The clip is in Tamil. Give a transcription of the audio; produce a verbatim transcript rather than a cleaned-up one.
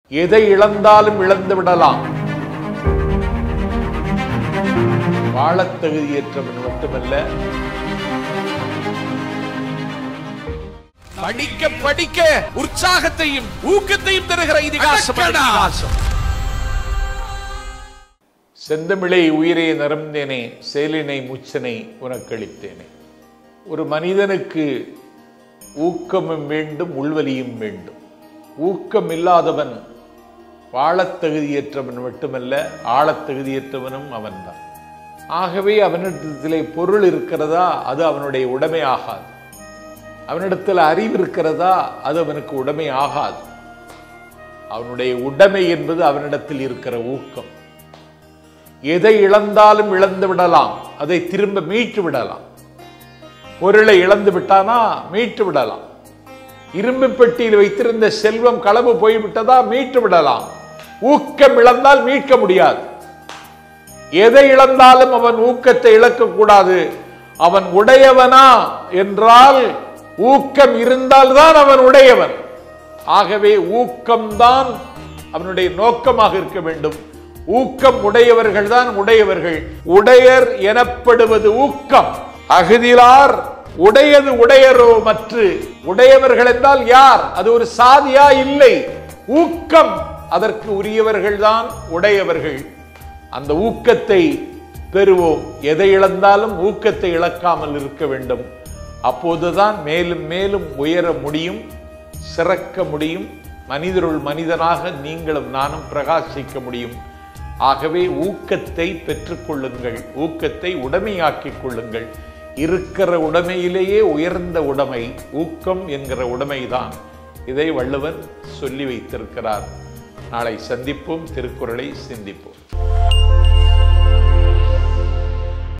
எதை இழந்தாலும் இழந்து விடலாம். வாழத் தகுதியற்றவன் மட்டுமல்ல, படிக்க படிக்க உற்சாகத்தையும் ஊக்கத்தையும் தருகிற இதிகாசம். செந்தமிழை உயிரை நரம்பேனே, செயலினை முச்சனை உனக்களித்தேனே. ஒரு மனிதனுக்கு ஊக்கமும் வேண்டும், உள்வலியும் வேண்டும். ஊக்கம் இல்லாதவன் வாழத் தகுதியற்றவன் மட்டுமல்ல, ஆழத் தகுதியற்றவனும் அவன்தான். ஆகவே அவனிடத்திலே பொருள் இருக்கிறதா, அது அவனுடைய உடைமை ஆகாது. அவனிடத்தில் அறிவு இருக்கிறதா, அது அவனுக்கு உடைமை ஆகாது. அவனுடைய உடைமை என்பது அவனிடத்தில் இருக்கிற ஊக்கம். எதை இழந்தாலும் இழந்து விடலாம், அதை திரும்ப மீட்டு விடலாம். பொருளை இழந்து விட்டானா மீட்டு விடலாம். இரும்பு பெட்டியில் வைத்திருந்த செல்வம் களவு போய்விட்டதா மீட்டு விடலாம். ஊக்கம் இழந்தால் மீட்க முடியாது. எதை இழந்தாலும் அவன் ஊக்கத்தை இழக்கக்கூடாது. அவன் உடையவனா என்றால் ஊக்கம் இருந்தால்தான் அவன் உடையவன். ஆகவே ஊக்கம்தான் அவனுடைய நோக்கமாக இருக்க வேண்டும். ஊக்கம் உடையவர்கள் தான் உடையவர்கள். உடையர் எனப்படுவது ஊக்கம். அகதிலார் உடையது உடையரோ மற்று. உடையவர்கள் என்றால் யார்? அது ஒரு சாதியா? இல்லை, ஊக்கம். அதற்கு உரியவர்கள் தான் உடையவர்கள். அந்த ஊக்கத்தை பெறுவோம். எதை இழந்தாலும் ஊக்கத்தை இழக்காமல் இருக்க வேண்டும். அப்போதுதான் மேலும் மேலும் உயர முடியும், சிறக்க முடியும். மனிதருள் மனிதனாக நீங்களும் நானும் பிரகாசிக்க முடியும். ஆகவே ஊக்கத்தை பெற்றுக்கொள்ளுங்கள், ஊக்கத்தை உடைமையாக்கிக் கொள்ளுங்கள். இருக்கிற உடைமையிலேயே உயர்ந்த உடைமை ஊக்கம் என்கிற உடைமைதான். இதை வள்ளுவர் சொல்லி வைத்திருக்கிறார். நாளை சந்திப்போம், திருக்குறளை சிந்திப்போம்.